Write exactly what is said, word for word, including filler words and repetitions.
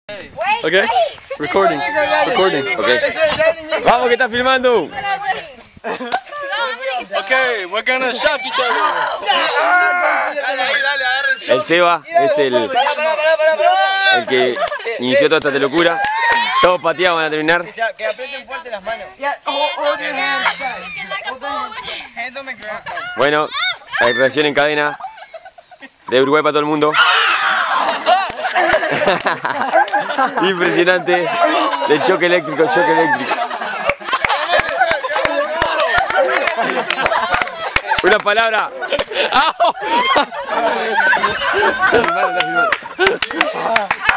Okay. Recording. Recording. Okay. Vamos que estás filmando. Okay, we're gonna shock each other. El Seba es el, el que inició toda esta locura. Todos pateados van a terminar. Que aprieten fuerte las manos. Bueno, la reacción en cadena de Uruguay para todo el mundo. Impresionante. De choque eléctrico, choque eléctrico. Una palabra. Está filmando, está filmando.